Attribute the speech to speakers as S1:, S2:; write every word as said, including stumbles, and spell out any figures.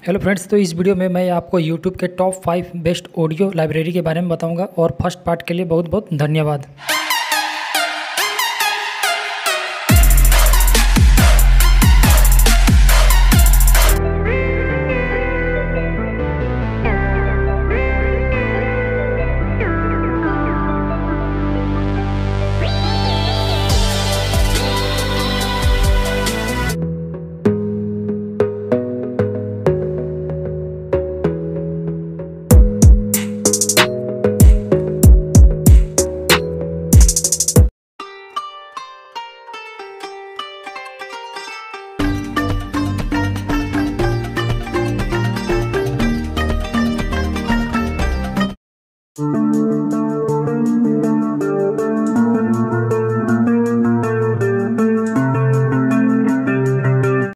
S1: Hello friends, तो इस video में मैं आपको यूट्यूब के top five best audio library के बारे में बताऊंगा और फर्स्ट पार्ट के लिए बहुत बहुत धन्यवाद।